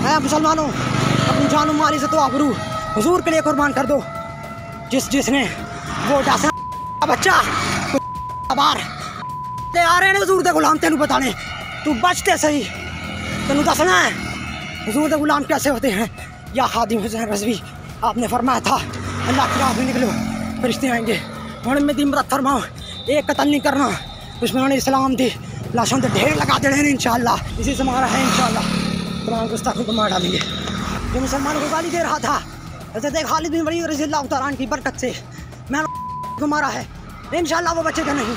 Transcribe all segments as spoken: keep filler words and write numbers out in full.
है मुसलमानों, अपनी जान माली से तो आबरू हुजूर के लिए कुर्बान कर दो। जिस जिसने वो डासा बच्चा बार ते आ रहे ने हुजूर दे गुलाम तेनू बताने, तू बचते सही, तेनू दसना है हुजूर दे गुलाम कैसे होते हैं। या खादिम हुसैन रज़वी, आपने फरमाया था अल्लाह की राह में निकलो फरिश्ते आएंगे। हुण में दी मदद फरमाओ, एक कत्ल नहीं करना, दुश्मनों ने इस्लाम दी लाशों के ढेर लगा देने हैं इंशाअल्लाह। इसी से हमारा है इंशाअल्लाह, तमाम गुस्ताखों को मार डालेंगे। जो मुसलमानों को गाली दे रहा था हज़रत खालिद बिन वलीद रज़ियल्लाहु तआला अन्हु की बरकत से मैंने को मारा है, इंशाअल्लाह वो बचेगा नहीं,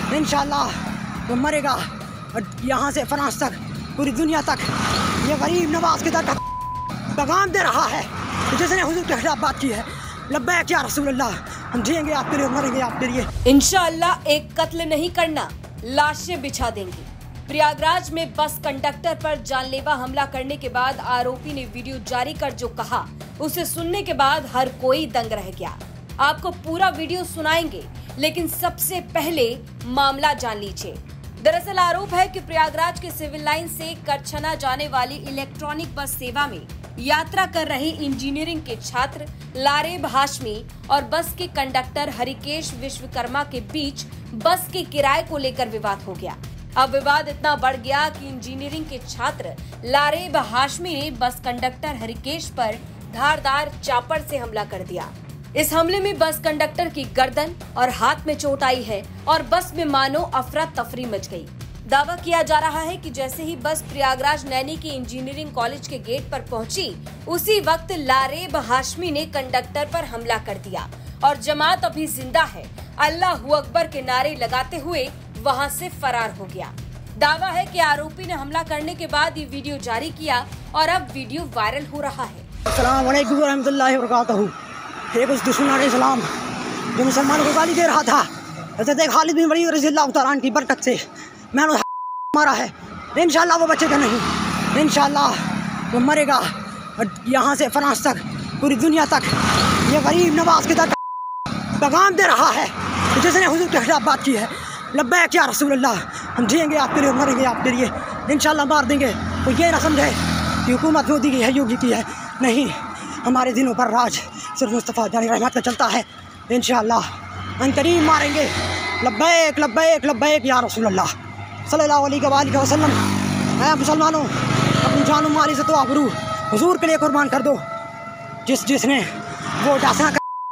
इंशाअल्लाह वो मरेगा। और यहाँ से फ्रांस तक, पूरी दुनिया तक ये गरीब नवाज के दर का पैगाम दे रहा है जिसने हुजूर के खिलाफ बात की है। लब्बैक या रसूल अल्लाह, हम जिएंगे आपके लिए, मरेंगे आपके लिए। इंशाअल्लाह एक कत्ल नहीं करना, लाशें बिछा देंगे। प्रयागराज में बस कंडक्टर पर जानलेवा हमला करने के बाद आरोपी ने वीडियो जारी कर जो कहा, उसे सुनने के बाद हर कोई दंग रह गया। आपको पूरा वीडियो सुनाएंगे, लेकिन सबसे पहले मामला जान लीजिए। दरअसल आरोप है कि प्रयागराज के सिविल लाइन से करछना जाने वाली इलेक्ट्रॉनिक बस सेवा में यात्रा कर रहे इंजीनियरिंग के छात्र लारेब हाशमी और बस के कंडक्टर हरिकेश विश्वकर्मा के बीच बस के किराए को लेकर विवाद हो गया। अब विवाद इतना बढ़ गया कि इंजीनियरिंग के छात्र लारेब हाशमी ने बस कंडक्टर हरिकेश पर धारदार चापड़ से हमला कर दिया। इस हमले में बस कंडक्टर की गर्दन और हाथ में चोट आई है और बस में मानो अफरा तफरी मच गई। दावा किया जा रहा है कि जैसे ही बस प्रयागराज नैनी के इंजीनियरिंग कॉलेज के गेट पर पहुंची, उसी वक्त लारेब हाशमी ने कंडक्टर पर हमला कर दिया और जमात अभी जिंदा है अल्लाहू अकबर के नारे लगाते हुए वहां से फरार हो गया। दावा है कि आरोपी ने हमला करने के बाद ये वीडियो जारी किया और अब वीडियो वायरल हो रहा है। अस्सलाम वालेकुम रहमतुल्लाहि व बरकातहू। एक उस दुश्मन इस्लाम जो मुसलमानों को गाली दे रहा था हज़रत खालिद बिन वलीद रज़ियल्लाहु तआला अन्हु की बरकत से मैंने मारा है, इंशाअल्लाह वो बचेगा नहीं, इंशाअल्लाह वो मरेगा। और यहाँ से फ्रांस तक, पूरी दुनिया तक ये गरीब नवाज के दर का पैगाम दे रहा है जिसने हुजूर के खिलाफ बात की है। लब्बैक या रसूल अल्लाह, हम जिएंगे आपके लिए, मरेंगे आपके लिए, इंशाअल्लाह मार देंगे। तो ये ना समझे कि हुकूमत मोदी की है, योगी की है, नहीं, हमारे दिनों पर राज सिर्फ मुस्तफ़ा जानी रहमत का चलता है। इंशाअल्लाह अंतरीम मारेंगे। लब्बैक लब्बैक लब्बैक या रसूल अल्लाह सल्लल्लाहु अलैहि वसल्लम। है मुसलमानों, अपनी जान माली से तो आबरू हुजूर के लिए कुर्बान कर दो। जिस जिसने वो डासा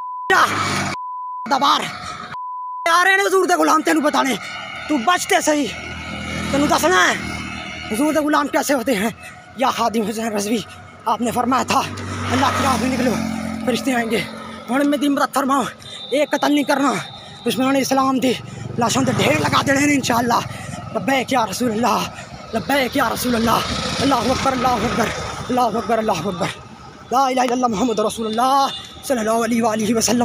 दबार आ रहे ने हुजूर दे गुलाम तेनू बताने, तू बचते सही, तेनू दसना है हुजूर दे गुलाम कैसे होते हैं। या खादिम हुसैन रज़वी, आपने फरमाया था अल्लाह की राह में निकलो फरिश्ते आएंगे। हुण में दी मदद फरमाओ, एक कत्ल नहीं करना, दुश्मनों ने इस्लाम दी लाशों के ढेर लगा देने हैं इंशाअल्लाह। लब्बैक या रसूल अल्लाह, लब्बैक या रसूल अल्लाह। अल्लाहू अकबर, अल्लाहू अकबर, अल्लाहू अकबर, अल्लाहू अकबर, ला इलाहा इल्लल्लाह मुहम्मदुर रसूलुल्लाह सल्लल्लाहु अलैहि वसल्लम।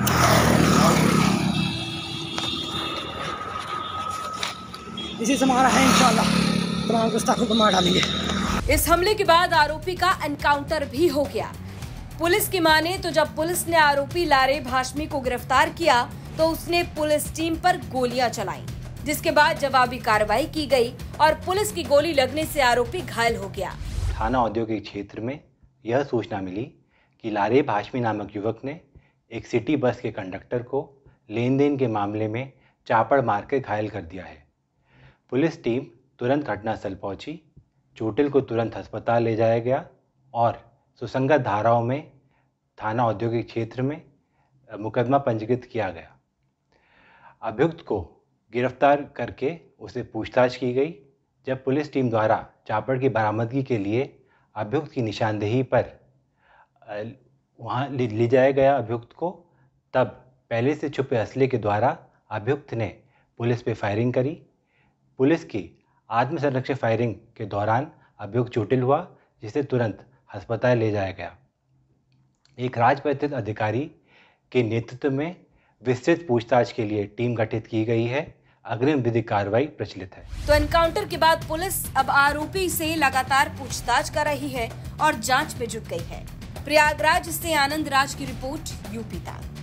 इसी से हमारा है इंशाअल्लाह, तमाम गुस्ताखों को मार डालेंगे। इस हमले के बाद आरोपी का एनकाउंटर भी हो गया। पुलिस की माने तो जब पुलिस ने आरोपी लारेब हाशमी को गिरफ्तार किया तो उसने पुलिस टीम पर गोलियां चलाई, जिसके बाद जवाबी कार्रवाई की गई और पुलिस की गोली लगने से आरोपी घायल हो गया। थाना औद्योगिक क्षेत्र में यह सूचना मिली कि लारेब हाशमी नामक युवक ने एक सिटी बस के कंडक्टर को लेन देन के मामले में चापड़ मार कर घायल कर दिया है। पुलिस टीम तुरंत घटनास्थल पहुंची, चोटिल को तुरंत अस्पताल ले जाया गया और सुसंगत धाराओं में थाना औद्योगिक क्षेत्र में मुकदमा पंजीकृत किया गया। अभियुक्त को गिरफ्तार करके उसे पूछताछ की गई। जब पुलिस टीम द्वारा चापड़ की बरामदगी के लिए अभियुक्त की निशानदेही पर वहां ले जाया गया अभियुक्त को, तब पहले से छुपे असले के द्वारा अभियुक्त ने पुलिस पे फायरिंग करी। पुलिस की आत्मसंरक्षक फायरिंग के दौरान अभियुक्त चोटिल हुआ, जिसे तुरंत अस्पताल ले जाया गया। एक राजपत्रित अधिकारी के नेतृत्व में विस्तृत पूछताछ के लिए टीम गठित की गई है। अग्रिम विधिक कार्रवाई प्रचलित है। तो एनकाउंटर के बाद पुलिस अब आरोपी से लगातार पूछताछ कर रही है और जांच में जुट गई है। प्रयागराज से आनंद राज की रिपोर्ट, यूपी तक।